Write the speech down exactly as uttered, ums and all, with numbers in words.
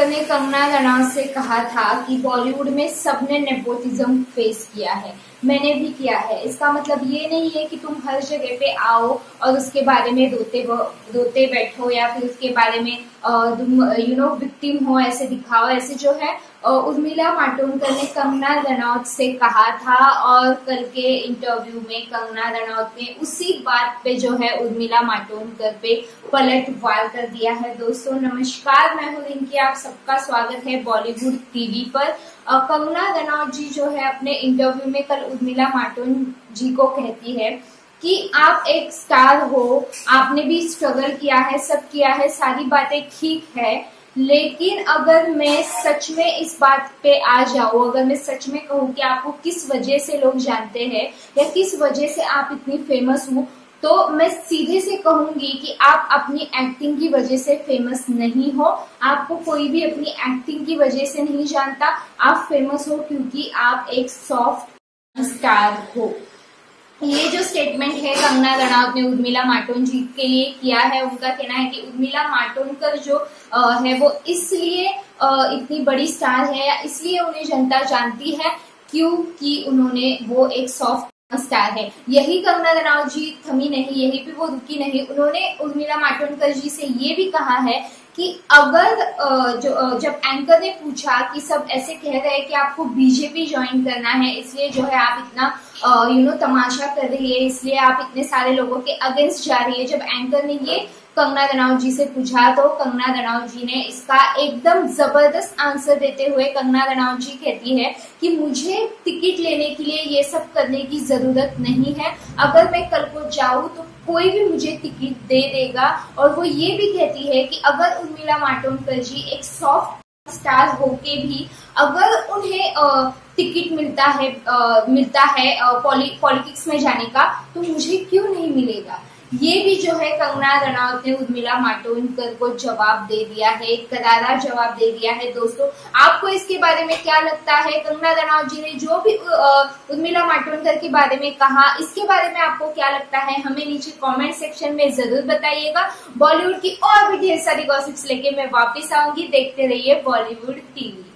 ने कंगना रनौत से कहा था कि बॉलीवुड में सबने नेपोटिज्म फेस किया है, मैंने भी किया है। इसका मतलब ये नहीं है कि तुम हर जगह पे आओ और उसके बारे में रोते रोते बैठो या फिर उसके बारे में तुम यू नो विक्टिम हो, ऐसे दिखाओ। ऐसे जो है उर्मिला मातोंडकर ने कंगना रनौत से कहा था और कल के इंटरव्यू में कंगना रनौत ने उसी बात पे जो है उर्मिला मातोंडकर पे पलटवार कर दिया है। दोस्तों नमस्कार, मैं हूं रिंकी, आप सबका स्वागत है बॉलीवुड टीवी पर। कंगना रनौत जी जो है अपने इंटरव्यू में कल उर्मिला मातोंडकर जी को कहती है कि आप एक स्टार हो, आपने भी स्ट्रगल किया है, सब किया है, सारी बातें ठीक है, लेकिन अगर मैं सच में इस बात पे आ जाऊं, अगर मैं सच में कहूँ कि आपको किस वजह से लोग जानते हैं या किस वजह से आप इतनी फेमस हो, तो मैं सीधे से कहूंगी कि आप अपनी एक्टिंग की वजह से फेमस नहीं हो। आपको कोई भी अपनी एक्टिंग की वजह से नहीं जानता। आप फेमस हो क्योंकि आप एक सॉफ्ट स्टार हो। ये जो स्टेटमेंट है कंगना रनौत ने उर्मिला मातोंडकर जी के लिए किया है। उनका कहना है कि उर्मिला मातोंडकर जो है वो इसलिए इतनी बड़ी स्टार है या इसलिए उन्हें जनता जानती है क्योंकि उन्होंने वो एक सॉफ्ट स्टार है। यही कंगना रनौत जी थमी नहीं, यही पे वो रुकी नहीं। उन्होंने उर्मिला मातोंडकर जी से ये भी कहा है कि अगर जो जब एंकर ने पूछा कि सब ऐसे कह रहे हैं कि आपको बीजेपी ज्वाइन करना है, इसलिए जो है आप इतना यू नो तमाशा कर रही है, इसलिए आप इतने सारे लोगों के अगेंस्ट जा रही है, जब एंकर ने ये कंगना रनौत जी से पूछा तो कंगना रनौत जी ने इसका एकदम जबरदस्त आंसर देते हुए कंगना रनौत जी कहती है कि मुझे टिकट लेने के लिए ये सब करने की जरूरत नहीं है। अगर मैं कल को जाऊं तो कोई भी मुझे टिकट दे देगा। और वो ये भी कहती है कि अगर उर्मिला मातोंडकर जी एक सॉफ्ट स्टार होके भी अगर उन्हें टिकट मिलता है आ, मिलता है पॉलि, पॉलिटिक्स में जाने का, तो मुझे क्यों नहीं मिलेगा। ये भी जो है कंगना रनौत ने उर्मिला मातोंडकर को जवाब दे दिया है, करारा जवाब दे दिया है। दोस्तों आपको इसके बारे में क्या लगता है? कंगना रनौत जी ने जो भी उर्मिला मातोंडकर के बारे में कहा, इसके बारे में आपको क्या लगता है? हमें नीचे कमेंट सेक्शन में जरूर बताइएगा। बॉलीवुड की और भी ढेर सारी गॉसिप्स लेके मैं वापस आऊंगी। देखते रहिए बॉलीवुड टीवी।